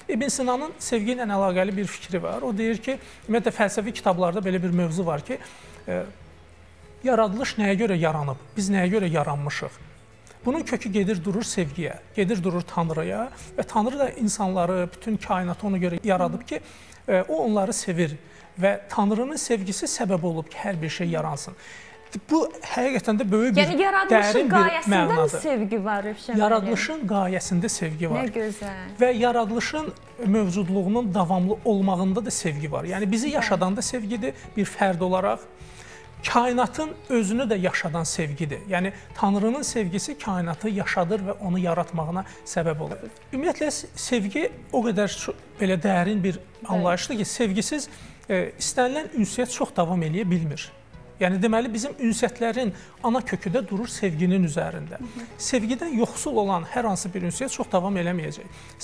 İbn Sinanın sevgi ilə əlaqəli bir fikri var. O deyir ki, ümumiyyətlə fəlsəfi kitablarda belə bir mövzu var ki, yaradılış nəyə görə yaranıb, biz nəyə görə yaranmışıq? Bunun kökü gedir durur sevgiyə, gedir durur Tanrıya və Tanrı da insanları, bütün kainatı ona görə yaradıb ki, o onları sevir və Tanrının sevgisi səbəb olub ki, hər bir şey yaransın. Bu həqiqətən də böyük bir, dərin bir mənadır. Sevgi var, Rövşən müəllim. Yaradılışın qayəsində sevgi var. Nə gözəl. Və yaradılışın mövcudluğunun davamlı olmağında da sevgi var. Yəni bizi yaşadan da sevgidir bir fərd olaraq. Kainatın özünü də yaşadan sevgidir. Yəni Tanrının sevgisi kainatı yaşadır və onu yaratmağına səbəb olur. Ümumiyyətlə sevgi o qədər belə dərin bir anlayışdır ki, sevgisiz istənilən ünsiyyət çox davam eləyə bilmir. Yəni deməli bizim ünsiyyətlərin ana kökü də durur sevginin üzərində. Sevgidən yoxsul olan hər hansı bir ünsiyyət çox davam eləməyəcək.